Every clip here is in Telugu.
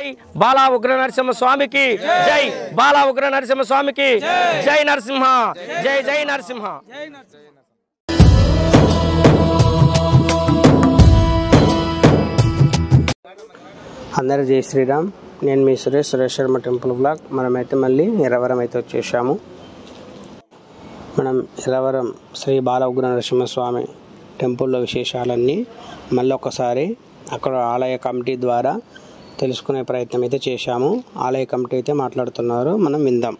బాలా ఉగ్ర నరసింహ స్వామికి జై, బాలా ఉగ్ర నరసింహ స్వామికి జై నరసింహ, జై జై నరసింహ. అందరూ జై శ్రీరామ్. నేను మీ సురేష్ శర్మ టెంపుల్ బ్లాగ్. మనమైతే మళ్ళీ ఎర్రవరం అయితే వచ్చేసాము. మనం ఎర్రవరం శ్రీ బాల ఉగ్ర నరసింహస్వామి టెంపుల్లో విశేషాలన్నీ మళ్ళీ ఒకసారి అక్కడ ఆలయ కమిటీ ద్వారా తెలుసుకునే ప్రయత్నం అయితే చేశాము. ఆలయ కమిటీ అయితే మాట్లాడుతున్నారు, మనం విందాం.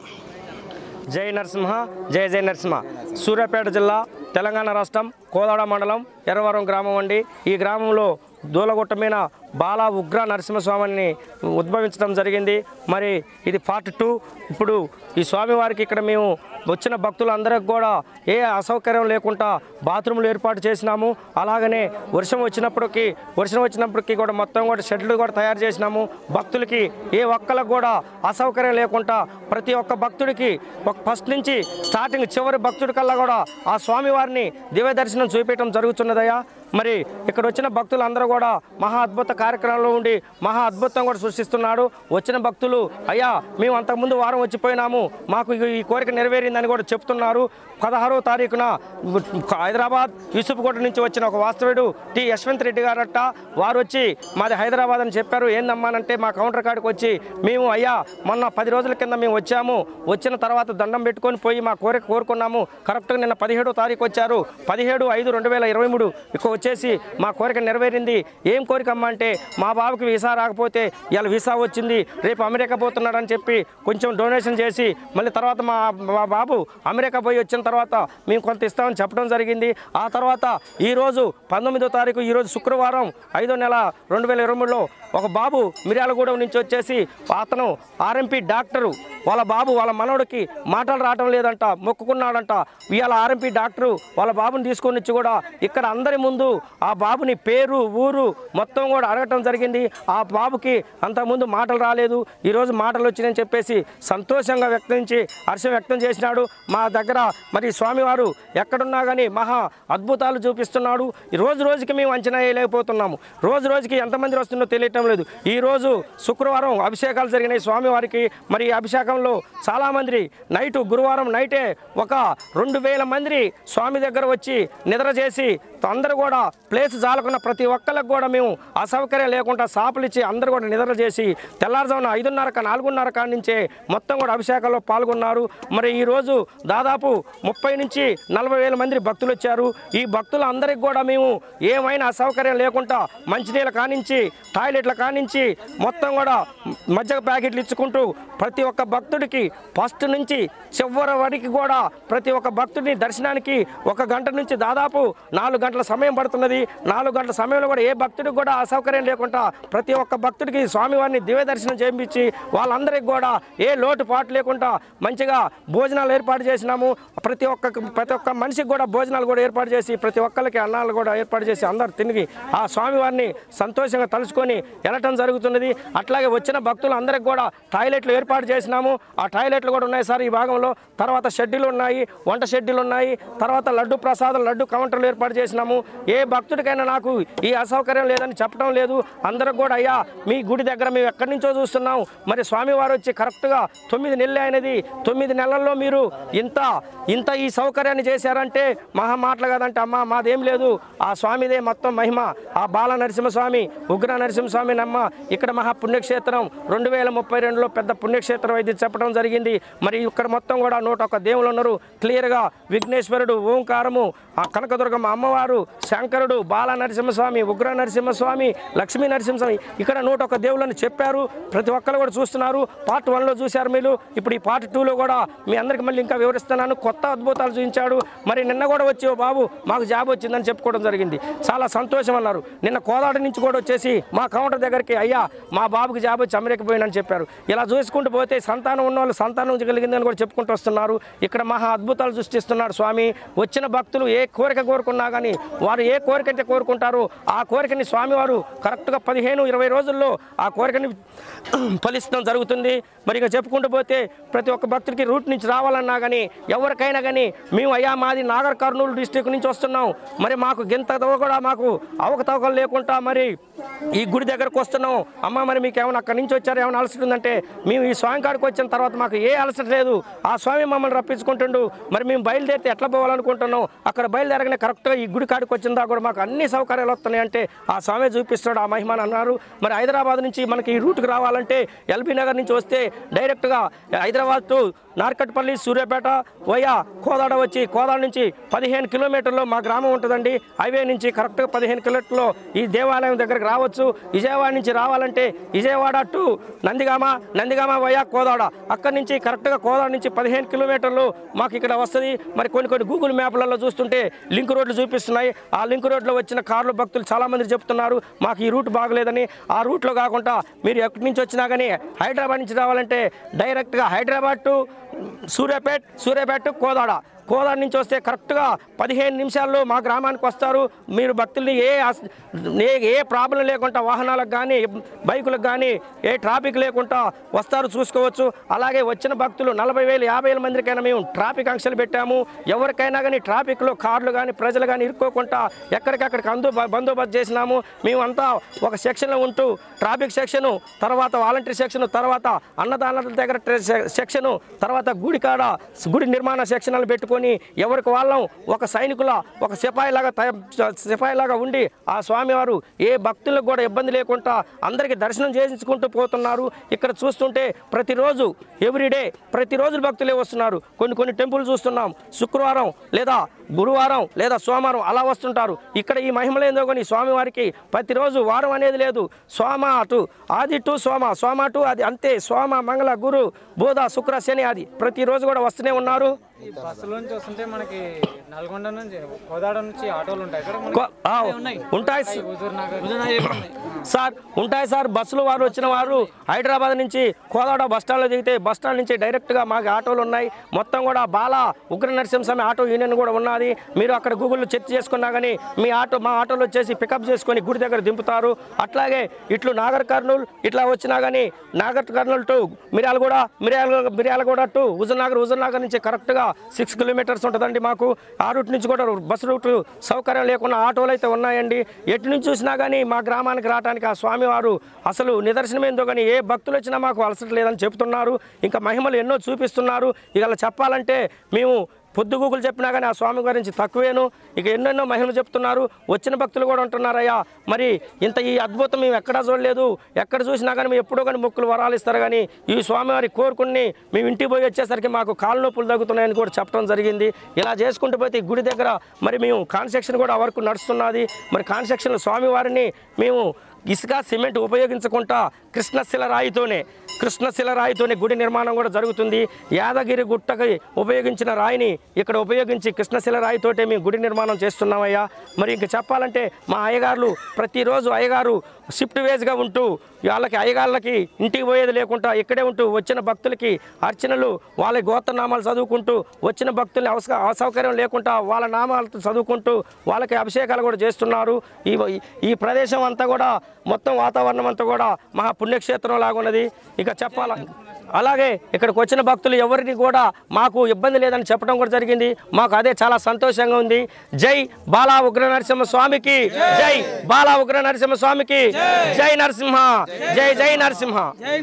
జై నరసింహ, జై జై నరసింహ. సూర్యాపేట జిల్లా, తెలంగాణ రాష్ట్రం, కోదాడ మండలం, ఎర్రవరం గ్రామం అండి. ఈ గ్రామంలో దూలగుట్టమైన బాలా ఉగ్ర నరసింహస్వామిని ఉద్భవించడం జరిగింది. మరి ఇది పార్ట్ 2. ఇప్పుడు ఈ స్వామివారికి ఇక్కడ మేము వచ్చిన భక్తులందరికీ కూడా ఏ అసౌకర్యం లేకుండా బాత్రూములు ఏర్పాటు చేసినాము. అలాగనే వర్షం వచ్చినప్పటికీ కూడా మొత్తం కూడా షెడ్లు కూడా తయారు చేసినాము. భక్తులకి ఏ ఒక్కరికి కూడా అసౌకర్యం లేకుండా ప్రతి ఒక్క భక్తుడికి ఫస్ట్ నుంచి స్టార్టింగ్ చివరి భక్తుడి కల్లా కూడా ఆ స్వామివారిని దివ్య దర్శనం చూపించడం జరుగుతున్నదయ్యా. మరి ఇక్కడ వచ్చిన భక్తులందరూ కూడా మహా అద్భుత కార్యక్రమంలో ఉండి మహా అద్భుతం కూడా సృష్టిస్తున్నాడు. వచ్చిన భక్తులు అయ్యా మేము అంతకుముందు వారం వచ్చిపోయినాము, మాకు ఈ కోరిక నెరవేరిందని కూడా చెప్తున్నారు. 16వ తారీఖున హైదరాబాద్ యూసుఫ్కోట నుంచి వచ్చిన ఒక వాస్తవుడు టి యశ్వంత్ రెడ్డి గారట, వారు వచ్చి మాది హైదరాబాద్ అని చెప్పారు. ఏందమ్మానంటే మా కౌంటర్ కాడికి వచ్చి మేము అయ్యా మొన్న 10 రోజుల కింద మేము వచ్చాము, వచ్చిన తర్వాత దండం పెట్టుకొని పోయి మా కోరిక కోరుకున్నాము. కరెక్ట్గా నిన్న 17వ తారీఖు వచ్చారు. 17/5/2023 ఇక్కడ వచ్చేసి మా కోరిక నెరవేరింది. ఏం కోరిక అమ్మ అంటే మా బాబుకి వీసా రాకపోతే ఇలా వీసా వచ్చింది, రేపు అమెరికా పోతున్నాడని చెప్పి కొంచెం డొనేషన్ చేసి మళ్ళీ తర్వాత మా బాబు అమెరికా పోయి వచ్చిన తర్వాత మేము కొంత ఇస్తామని చెప్పడం జరిగింది. ఆ తర్వాత ఈరోజు 19వ తారీఖు, ఈరోజు శుక్రవారం 5వ నెల 2023లో ఒక బాబు మిర్యాలగూడెం నుంచి వచ్చేసి అతను ఆర్ఎంపీ డాక్టరు, వాళ్ళ బాబు వాళ్ళ మనవడికి మాటలు రావటం లేదంట, మొక్కుకున్నాడంట. ఇవాళ ఆర్ఎంపీ డాక్టరు వాళ్ళ బాబుని తీసుకొని వచ్చి కూడా ఇక్కడ అందరి ముందు ఆ బాబుని పేరు ఊరు మొత్తం కూడా అడగటం జరిగింది. ఆ బాబుకి అంతకుముందు మాటలు రాలేదు, ఈరోజు మాటలు వచ్చినాయని చెప్పేసి సంతోషంగా హర్షం వ్యక్తం చేసినాడు. మా దగ్గర మరి స్వామివారు ఎక్కడున్నా కానీ మహా అద్భుతాలు చూపిస్తున్నాడు. రోజు రోజుకి మేము అంచనా వేయలేకపోతున్నాము. రోజు రోజుకి ఎంతమంది వస్తుందో తెలియటం లేదు. ఈరోజు శుక్రవారం అభిషేకాలు జరిగినాయి స్వామివారికి. మరి అభిషేకంలో చాలామంది గురువారం నైటే ఒక 2000 మంది స్వామి దగ్గర వచ్చి నిద్ర చేసి అందరూ కూడా ప్లేస్ జాలకున్న ప్రతి ఒక్కరికి కూడా మేము అసౌకర్యం లేకుండా సాపులు ఇచ్చి అందరూ కూడా నిద్ర చేసి తెల్లారుజామున 5:30 4:30 కాడి నుంచే మొత్తం కూడా అభిషేకంలో పాల్గొన్నారు. మరి ఈరోజు దాదాపు 30 నుంచి 40 వేల మంది భక్తులు వచ్చారు. ఈ భక్తులందరికీ కూడా మేము ఏమైనా అసౌకర్యం లేకుండా మంచినీళ్ళ కానించి టాయిలెట్ల కానించి మొత్తం కూడా మజ్జిగ ప్యాకెట్లు ఇచ్చుకుంటూ ప్రతి ఒక్క భక్తుడికి ఫస్ట్ నుంచి చివరి వరకు కూడా ప్రతి ఒక్క భక్తుడిని దర్శనానికి 1 గంట నుంచి దాదాపు 4 గంటల సమయం పడుతున్నది. 4 గంటల సమయంలో కూడా ఏ భక్తుడికి కూడా అసౌకర్యం లేకుండా ప్రతి ఒక్క భక్తుడికి స్వామివారిని దివ్య దర్శనం చేయించి వాళ్ళందరికీ కూడా ఏ లోటుపాటు లేకుండా మంచిగా భోజనాలు ఏర్పాటు చేసినాము. ప్రతి ఒక్క మనిషికి కూడా భోజనాలు కూడా ఏర్పాటు చేసి ప్రతి ఒక్కరికి అన్నాలు కూడా ఏర్పాటు చేసి అందరు తిరిగి ఆ స్వామివారిని సంతోషంగా తలుచుకొని వెళ్ళటం జరుగుతున్నది. అట్లాగే వచ్చిన భక్తులు అందరికి కూడా టాయిలెట్లు ఏర్పాటు చేసినాము. ఆ టాయిలెట్లు కూడా ఉన్నాయి సార్ ఈ భాగంలో. తర్వాత షెడ్యూలు ఉన్నాయి, వంట షెడ్యూలు ఉన్నాయి. తర్వాత లడ్డు ప్రసాదం లడ్డు కౌంటర్లు ఏర్పాటు చేసినాము. ఏ భక్తుడికైనా నాకు ఈ అసౌకర్యం లేదని చెప్పడం లేదు. అందరికి కూడా అయ్యా మీ గుడి దగ్గర మేము ఎక్కడి నుంచో చూస్తున్నాం, మరి స్వామివారు వచ్చి కరెక్ట్గా 9 నెలలు అయినది. 9 నెలల్లో మీరు ఇంత ఈ సౌకర్యాన్ని చేశారంటే మహా మాటలు కదంటే అమ్మ మాదేం లేదు, ఆ స్వామిదే మొత్తం మహిమ. ఆ బాల నరసింహస్వామి ఉగ్ర నరసింహస్వామి నమ్మ ఇక్కడ మహా పుణ్యక్షేత్రం 2032లో పెద్ద పుణ్యక్షేత్రం ఇది చెప్పడం జరిగింది. మరి ఇక్కడ మొత్తం కూడా 101 దేవుళ్ళు ఉన్నారు. క్లియర్గా విఘ్నేశ్వరుడు, ఓంకారము, ఆ కనకదుర్గమ్మ అమ్మవారు, శంకరుడు, బాల నరసింహస్వామి, ఉగ్ర నరసింహస్వామి, లక్ష్మీ నరసింహస్వామి ఇక్కడ 101 దేవుళ్ళని చెప్పారు. ప్రతి ఒక్కరు కూడా చూస్తున్నారు. పార్ట్ 1లో చూశారు మీరు. ఇప్పుడు ఈ పార్ట్ 2లో కూడా మీ అందరికి మళ్ళీ ఇంకా వివరిస్తున్నాను. కొత్త అద్భుతాలు చూపించాడు. మరి నిన్న కూడా వచ్చి ఓ బాబు మాకు జాబ్ వచ్చిందని చెప్పుకోవడం జరిగింది. చాలా సంతోషం అన్నారు. నిన్న కోదాడ నుంచి కూడా వచ్చేసి మా కౌంటర్ దగ్గరికి అయ్యా మా బాబుకి జాబ్ వచ్చి అమెరికా పోయిందని చెప్పారు. ఇలా చూసుకుంటూ పోతే సంతానం ఉన్న వాళ్ళు సంతానం కలిగిందని కూడా చెప్పుకుంటూ వస్తున్నారు. ఇక్కడ మహా అద్భుతాలు సృష్టిస్తున్నాడు స్వామి. వచ్చిన భక్తులు ఏ కోరిక కోరుకున్నా కానీ వారు ఏ కోరిక అయితే కోరుకుంటారో ఆ కోరికని స్వామివారు కరెక్ట్గా 15-20 రోజుల్లో ఆ కోరికని ఫలించడం జరుగుతుంది. మరి ఇక చెప్పుకుంటూ పోతే ప్రతి ఒక్క భక్తుడికి రూట్ నుంచి రావాలన్నా కానీ ఎవరికైనా కానీ మేము అయ్యా మాది నాగర్ కర్నూలు డిస్టిక్ నుంచి వస్తున్నాం, మరి మాకు గింత కూడా మాకు అవకతవకలు లేకుండా మరి ఈ గుడి దగ్గరకు వస్తున్నాం అమ్మ, మరి మీకు ఏమైనా అక్కడి నుంచి వచ్చారు ఏమైనా అలసట ఉందంటే మేము ఈ స్వామి కాడికి వచ్చిన తర్వాత మాకు ఏ అలసట లేదు, ఆ స్వామి మమ్మల్ని రప్పించుకుంటుండు. మరి మేము బయలుదేరితే ఎట్లా పోవాలనుకుంటున్నాం, అక్కడ బయలుదేరగానే కరెక్ట్గా ఈ గుడి కాడికి వచ్చిందా కూడా మాకు అన్ని సౌకర్యాలు వస్తున్నాయి అంటే ఆ స్వామి చూపిస్తాడు, ఆ మహిమని అన్నారు. మరి హైదరాబాద్ నుంచి మనకి ఈ రూట్కి రావాలంటే ఎల్బీ నగర్ నుంచి వస్తే డైరెక్ట్గా హైదరాబాద్ టు నార్కట్పల్లి సూర్యాపేట వయా కోదాడ వచ్చి కోదాడ నుంచి 15 కిలోమీటర్లో మా గ్రామం ఉంటుందండి. హైవే నుంచి కరెక్ట్గా 15 కిలోమీటర్లో ఈ దేవాలయం దగ్గరకు రావచ్చు. విజయవాడ నుంచి రావాలంటే విజయవాడ టు నందిగామ వయా కోదాడ, అక్కడి నుంచి కరెక్ట్గా కోదాడ నుంచి 15 కిలోమీటర్లు మాకు ఇక్కడ వస్తుంది. మరి కొన్ని గూగుల్ మ్యాప్లలో చూస్తుంటే లింక్ రోడ్లు చూపిస్తున్నాయి. ఆ లింక్ రోడ్లో వచ్చిన కార్లు భక్తులు చాలామంది చెప్తున్నారు మాకు ఈ రూట్ బాగలేదని. ఆ రూట్లో కాకుండా మీరు ఎక్కడి నుంచి వచ్చినా కానీ హైదరాబాద్ నుంచి రావాలంటే డైరెక్ట్గా హైదరాబాద్ టు సూర్యాపేట టు కోదాడ నుంచి వస్తే కరెక్ట్గా 15 నిమిషాల్లో మా గ్రామానికి వస్తారు. మీరు భక్తుల్ని ఏ ప్రాబ్లం లేకుండా వాహనాలకు కానీ బైకులకు కానీ ఏ ట్రాఫిక్ లేకుండా వస్తారు, చూసుకోవచ్చు. అలాగే వచ్చిన భక్తులు 40,000-50,000 మందికైనా మేము ట్రాఫిక్ ఆంక్షలు పెట్టాము. ఎవరికైనా కానీ ట్రాఫిక్లో కార్లు కానీ ప్రజలు కానీ ఇరుక్కోకుండా ఎక్కడికక్కడికి బందోబస్తు చేసినాము. మేమంతా ఒక సెక్షన్లో ఉంటూ ట్రాఫిక్ సెక్షను, తర్వాత వాలంటీర్ సెక్షను, తర్వాత అన్నదానాల దగ్గర సెక్షను, తర్వాత గుడి నిర్మాణ సెక్షన్లు పెట్టుకొని ఎవరికి వాళ్ళం ఒక సైనికుల ఒక సిపాయిలాగా ఉండి ఆ స్వామివారు ఏ భక్తులకు కూడా ఇబ్బంది లేకుండా అందరికీ దర్శనం చేయించుకుంటూ పోతున్నారు. ఇక్కడ చూస్తుంటే ప్రతిరోజు ఎవ్రీడే ప్రతిరోజు భక్తులే వస్తున్నారు. కొన్ని టెంపుల్ చూస్తున్నాం శుక్రవారం లేదా గురువారం లేదా సోమవారం అలా వస్తుంటారు. ఇక్కడ ఈ మహిమలేందో కానీ స్వామివారికి ప్రతిరోజు వారం అనేది లేదు. ఆది టు సోమ టు అది అంతే. సోమ మంగళ గురు బుధ శుక్ర శని అది ప్రతిరోజు కూడా వస్తూనే ఉన్నారు. ఈ బస్సుల నుంచి వస్తుంటే మనకి నల్గొండ నుంచి కోదాడ నుంచి ఆటోలు ఉంటాయి ఉంటాయి సార్, ఉంటాయి సార్. బస్సులు వారు వచ్చిన వారు హైదరాబాద్ నుంచి కోదాడ బస్టాండ్లో దిగితే బస్టాండ్ నుంచి డైరెక్ట్గా మాకు ఆటోలు ఉన్నాయి. మొత్తం కూడా బాలా ఉగ్ర నరసింహస్వామి ఆటో యూనియన్ కూడా ఉన్నది. మీరు అక్కడ గూగుల్లో చెక్ చేసుకున్నా కానీ మా ఆటోలు వచ్చేసి పికప్ చేసుకొని గుడి దగ్గర దింపుతారు. అట్లాగే ఇట్లు నాగర్ కర్నూలు ఇట్లా వచ్చినా కానీ నాగర్ కర్నూలు టు మిర్యాలగూడ టు హుజూర్నగర్ నుంచి కరెక్ట్గా 6 కిలోమీటర్స్ ఉంటుందండి మాకు. ఆ రూట్ నుంచి కూడా బస్సు రూట్ సౌకర్యం లేకుండా ఆటోలు అయితే ఉన్నాయండి. ఎటు నుంచి చూసినా కానీ మా గ్రామానికి రావడానికి ఆ స్వామివారు అసలు నిదర్శనమేందో కానీ ఏ భక్తులు వచ్చినా మాకు అలసట లేదని చెప్తున్నారు. ఇంకా మహిమలు ఎన్నో చూపిస్తున్నారు. ఇక చెప్పాలంటే మేము పొద్దుగూకులు చెప్పినా కానీ ఆ స్వామి గురించి తక్కువేను. ఇక ఎన్నెన్నో మహిమలు చెప్తున్నారు. వచ్చిన భక్తులు కూడా ఉంటున్నారయ్యా. మరి ఇంత ఈ అద్భుతం మేము ఎక్కడా చూడలేదు. ఎక్కడ చూసినా కానీ మేము ఎప్పుడో కానీ మొక్కులు వరాలు ఇస్తారు కానీ ఈ స్వామివారి కోరుకుని మేము ఇంటికి పోయి వచ్చేసరికి మాకు కాళ్ళ నొప్పులు తగ్గుతున్నాయని కూడా చెప్పడం జరిగింది. ఇలా చేసుకుంటూ పోతే ఈ గుడి దగ్గర మరి మేము కాన్స్ట్రక్షన్ కూడా వరకు నడుస్తున్నది. మరి కాన్స్ట్రక్షన్ స్వామివారిని మేము ఇసుక సిమెంట్ ఉపయోగించకుండా కృష్ణశిల రాయితోనే గుడి నిర్మాణం కూడా జరుగుతుంది. యాదగిరి గుట్టకి ఉపయోగించిన రాయిని ఇక్కడ ఉపయోగించి కృష్ణశిల రాయితోటే మేము గుడి నిర్మాణం చేస్తున్నామయ్యా. మరి ఇంక చెప్పాలంటే మా అయ్యగారులు ప్రతిరోజు అయ్యగారు షిఫ్ట్ వేజ్గా ఉంటూ అయ్యగాళ్ళకి ఇంటికి పోయేది లేకుండా ఇక్కడే ఉంటూ వచ్చిన భక్తులకి అర్చనలు వాళ్ళ గోత్రనామాలు చదువుకుంటూ వచ్చిన భక్తుల్ని అసౌకర్యం లేకుండా వాళ్ళ నామాలతో చదువుకుంటూ వాళ్ళకి అభిషేకాలు కూడా చేస్తున్నారు. ఈ ప్రదేశం అంతా కూడా మొత్తం వాతావరణం అంతా కూడా మహా పుణ్యక్షేత్రం లాగా ఉన్నది. ఇక చెప్పాల అలాగే ఇక్కడికి వచ్చిన భక్తులు ఎవరిని కూడా మాకు ఇబ్బంది లేదని చెప్పడం కూడా జరిగింది. మాకు అదే చాలా సంతోషంగా ఉంది. జై బాలా ఉగ్ర నరసింహ స్వామికి, జై బాలా ఉగ్ర నరసింహ స్వామికి, జై నరసింహ, జై నరసింహ.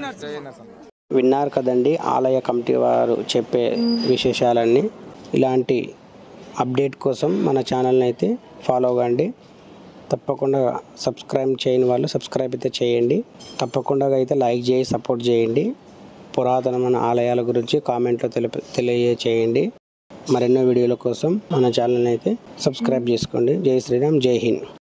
విన్నారు కదండి ఆలయ కమిటీ వారు చెప్పే విశేషాలన్నీ. ఇలాంటి అప్డేట్ కోసం మన ఛానల్ని అయితే ఫాలో అవ్వండి. తప్పకుండా సబ్స్క్రైబ్ చేయని వాళ్ళు సబ్స్క్రైబ్ అయితే చేయండి. తప్పకుండా అయితే లైక్ చేసి సపోర్ట్ చేయండి. పురాతనమైన ఆలయాల గురించి కామెంట్లో తెలియజేయండి. మరెన్నో వీడియోల కోసం మన ఛానల్ని అయితే సబ్స్క్రైబ్ చేసుకోండి. జై శ్రీరామ్, జై హింద్.